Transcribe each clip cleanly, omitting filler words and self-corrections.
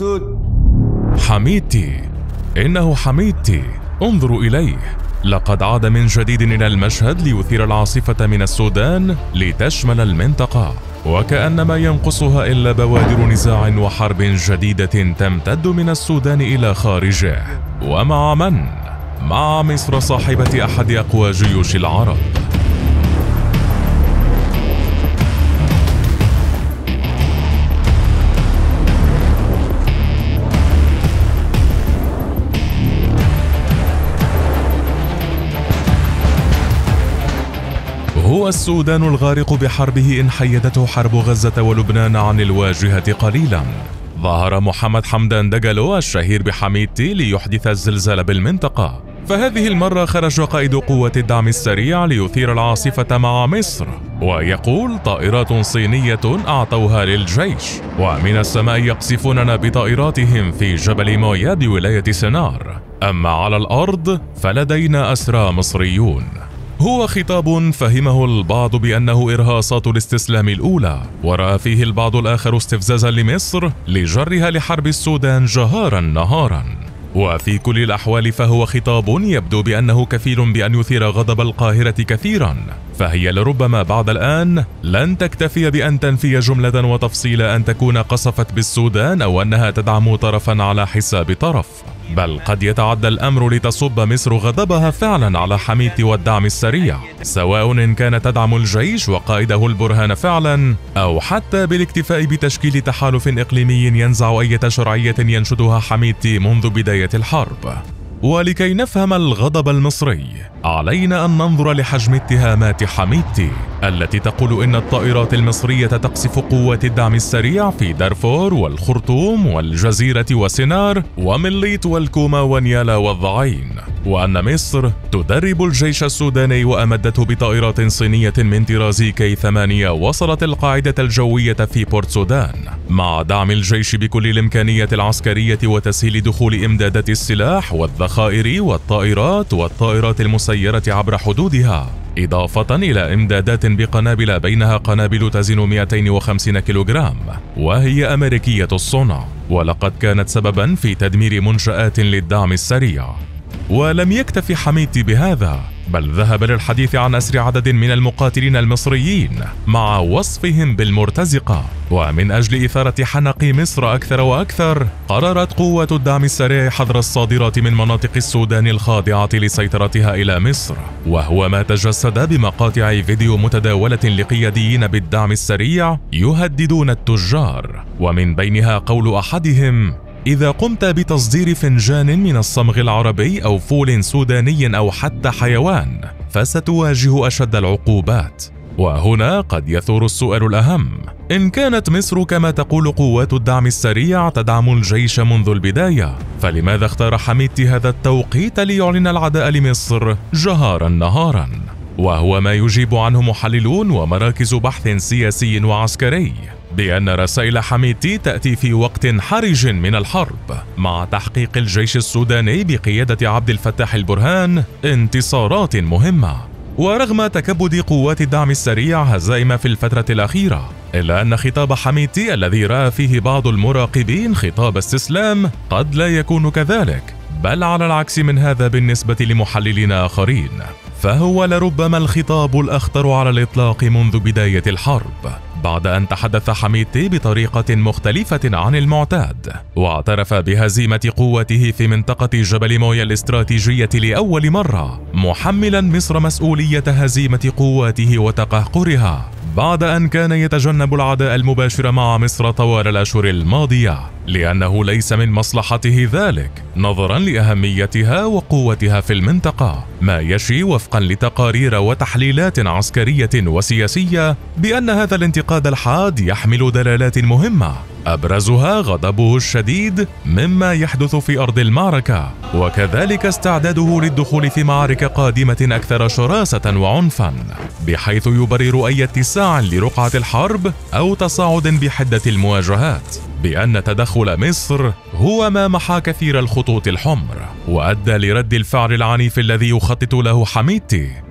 سود. حميدتي، إنه حميدتي، انظروا إليه، لقد عاد من جديد إلى المشهد ليثير العاصفة من السودان لتشمل المنطقة، وكأن ما ينقصها إلا بوادر نزاع وحرب جديدة تمتد من السودان إلى خارجه. ومع من؟ مع مصر صاحبة أحد أقوى جيوش العرب. هو السودان الغارق بحربه إن حيدته حرب غزة ولبنان عن الواجهة قليلا. ظهر محمد حمدان دجلو الشهير بحميدتي ليحدث الزلزال بالمنطقة، فهذه المرة خرج قائد قوة الدعم السريع ليثير العاصفة مع مصر، ويقول طائرات صينية أعطوها للجيش، ومن السماء يقصفوننا بطائراتهم في جبل مويا بولاية سنار، أما على الأرض فلدينا أسرى مصريون. هو خطاب فهمه البعض بأنه إرهاصات الاستسلام الأولى، ورأى فيه البعض الآخر استفزازا لمصر لجرها لحرب السودان جهارا نهارا. وفي كل الأحوال فهو خطاب يبدو بأنه كفيل بأن يثير غضب القاهرة كثيرا، فهي لربما بعد الآن لن تكتفي بأن تنفي جملة وتفصيل أن تكون قصفت بالسودان أو أنها تدعم طرفا على حساب طرف، بل قد يتعدى الأمر لتصب مصر غضبها فعلا على حميدتي والدعم السريع، سواء إن كانت تدعم الجيش وقائده البرهان فعلا، أو حتى بالاكتفاء بتشكيل تحالف إقليمي ينزع أي شرعية ينشدها حميدتي منذ بداية الحرب. ولكي نفهم الغضب المصري علينا أن ننظر لحجم اتهامات حميدتي التي تقول إن الطائرات المصرية تقصف قوات الدعم السريع في دارفور والخرطوم والجزيرة وسنار ومليط والكوما ونيالا والضعين، وأن مصر تدرب الجيش السوداني وأمدته بطائرات صينية من طراز كي 8 وصلت القاعدة الجوية في بورت سودان، مع دعم الجيش بكل الإمكانيات العسكرية وتسهيل دخول إمدادات السلاح والذخائر والطائرات المسيرة عبر حدودها، إضافة إلى إمدادات بقنابل بينها قنابل تزن 250 كيلوغرام وهي أمريكية الصنع، ولقد كانت سببا في تدمير منشآت للدعم السريع. ولم يكتف حميدتي بهذا، بل ذهب للحديث عن أسر عدد من المقاتلين المصريين مع وصفهم بالمرتزقة. ومن أجل إثارة حنق مصر أكثر وأكثر، قررت قوة الدعم السريع حظر الصادرات من مناطق السودان الخاضعة لسيطرتها إلى مصر، وهو ما تجسد بمقاطع فيديو متداولة لقياديين بالدعم السريع يهددون التجار، ومن بينها قول أحدهم: إذا قمت بتصدير فنجان من الصمغ العربي أو فول سوداني أو حتى حيوان فستواجه أشد العقوبات. وهنا قد يثور السؤال الأهم: إن كانت مصر كما تقول قوات الدعم السريع تدعم الجيش منذ البداية، فلماذا اختار حميدتي هذا التوقيت ليعلن العداء لمصر جهارا نهارا؟ وهو ما يجيب عنه محللون ومراكز بحث سياسي وعسكري بأن رسائل حميدتي تأتي في وقت حرج من الحرب، مع تحقيق الجيش السوداني بقيادة عبد الفتاح البرهان انتصارات مهمة. ورغم تكبد قوات الدعم السريع هزائم في الفترة الأخيرة، إلا أن خطاب حميدتي الذي رأى فيه بعض المراقبين خطاب استسلام قد لا يكون كذلك، بل على العكس من هذا بالنسبة لمحللين آخرين، فهو لربما الخطاب الأخطر على الإطلاق منذ بداية الحرب، بعد أن تحدث حميدتي بطريقة مختلفة عن المعتاد، واعترف بهزيمة قوته في منطقة جبل مويا الاستراتيجية لأول مرة، محملا مصر مسؤولية هزيمة قواته وتقهقرها، بعد أن كان يتجنب العداء المباشر مع مصر طوال الأشهر الماضية، لأنه ليس من مصلحته ذلك نظرا لأهميتها وقوتها في المنطقة، ما يشي وفقا لتقارير وتحليلات عسكرية وسياسية بأن هذا الانتقاد الحاد يحمل دلالات مهمة، أبرزها غضبه الشديد مما يحدث في أرض المعركة، وكذلك استعداده للدخول في معارك قادمة أكثر شراسة وعنفا، بحيث يبرر أي اتساع لرقعة الحرب أو تصاعد بحدة المواجهات، بأن تدخل مصر هو ما محى كثير الخطوط الحمر وأدى لرد الفعل العنيف الذي يخطط له حميدتي،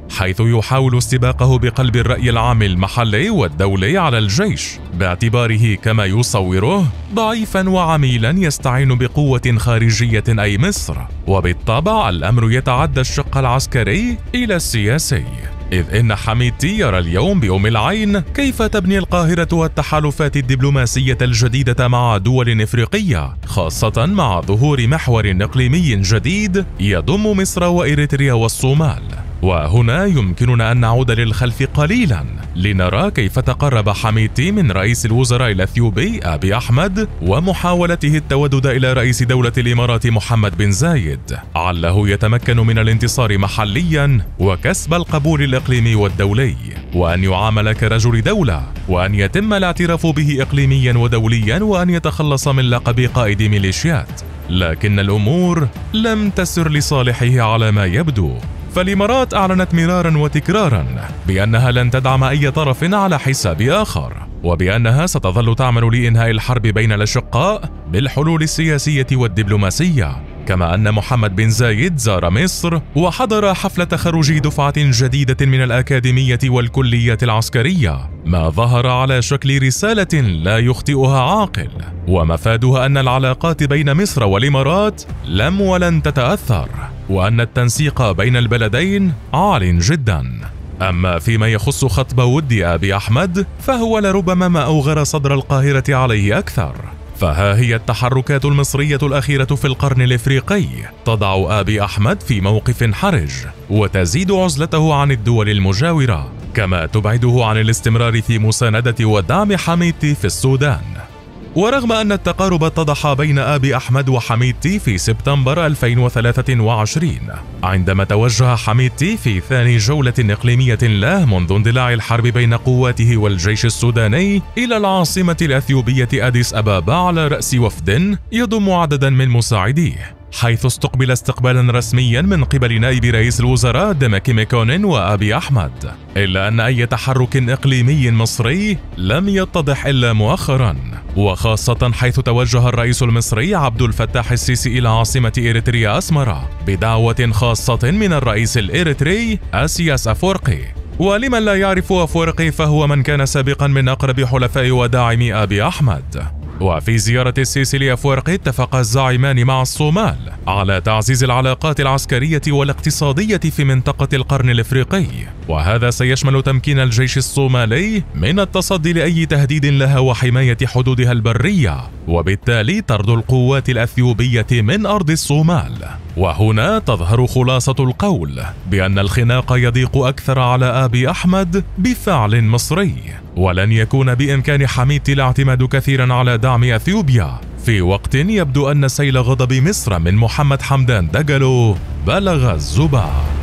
حيث يحاول استباقه بقلب الرأي العام المحلي والدولي على الجيش، باعتباره كما يصوره ضعيفا وعميلا يستعين بقوة خارجية أي مصر، وبالطبع الأمر يتعدى الشق العسكري إلى السياسي، إذ إن حميدتي يرى اليوم بأم العين كيف تبني القاهرة التحالفات الدبلوماسية الجديدة مع دول إفريقية، خاصة مع ظهور محور إقليمي جديد يضم مصر وإريتريا والصومال. وهنا يمكننا أن نعود للخلف قليلا لنرى كيف تقرب حميدتي من رئيس الوزراء الأثيوبي أبي أحمد ومحاولته التودد إلى رئيس دولة الإمارات محمد بن زايد، عله يتمكن من الانتصار محليا وكسب القبول الإقليمي والدولي، وأن يعامل كرجل دولة، وأن يتم الاعتراف به إقليميا ودوليا، وأن يتخلص من لقب قائد ميليشيات. لكن الأمور لم تسر لصالحه على ما يبدو، فالإمارات أعلنت مرارا وتكرارا بأنها لن تدعم أي طرف على حساب آخر، وبأنها ستظل تعمل لإنهاء الحرب بين الأشقاء بالحلول السياسية والدبلوماسية. كما أن محمد بن زايد زار مصر وحضر حفل تخرج دفعة جديدة من الأكاديمية والكليات العسكرية، ما ظهر على شكل رسالة لا يخطئها عاقل، ومفادها أن العلاقات بين مصر والإمارات لم ولن تتأثر، وأن التنسيق بين البلدين عال جدا. أما فيما يخص خطب ود أبي أحمد فهو لربما ما أوغر صدر القاهرة عليه أكثر، فها هي التحركات المصرية الأخيرة في القرن الإفريقي تضع أبي أحمد في موقف حرج، وتزيد عزلته عن الدول المجاورة، كما تبعده عن الاستمرار في مساندة ودعم حميدتي في السودان. ورغم أن التقارب اتضح بين أبي أحمد وحميدتي في سبتمبر 2023 عندما توجه حميدتي في ثاني جولة إقليمية له منذ اندلاع الحرب بين قواته والجيش السوداني إلى العاصمة الأثيوبية أديس أبابا على رأس وفد يضم عددا من مساعديه، حيث استقبل استقبالا رسميا من قبل نائب رئيس الوزراء ديمكي ميكونن وأبي أحمد، إلا أن أي تحرك إقليمي مصري لم يتضح إلا مؤخرا، وخاصة حيث توجه الرئيس المصري عبد الفتاح السيسي إلى عاصمة إريتريا أسمرا بدعوة خاصة من الرئيس الإريتري إسياس أفورقي. ولمن لا يعرف أفورقي فهو من كان سابقا من أقرب حلفاء وداعمي أبي أحمد. وفي زيارة السيسي لأفورقي اتفق الزعيمان مع الصومال على تعزيز العلاقات العسكرية والاقتصادية في منطقة القرن الإفريقي، وهذا سيشمل تمكين الجيش الصومالي من التصدي لأي تهديد لها وحماية حدودها البرية، وبالتالي طرد القوات الأثيوبية من أرض الصومال. وهنا تظهر خلاصة القول بأن الخناق يضيق أكثر على أبي أحمد بفعل مصري، ولن يكون بإمكان حميدتي الاعتماد كثيرا على دعم أثيوبيا في وقت يبدو أن سيل غضب مصر من محمد حمدان دجلو بلغ الزبا.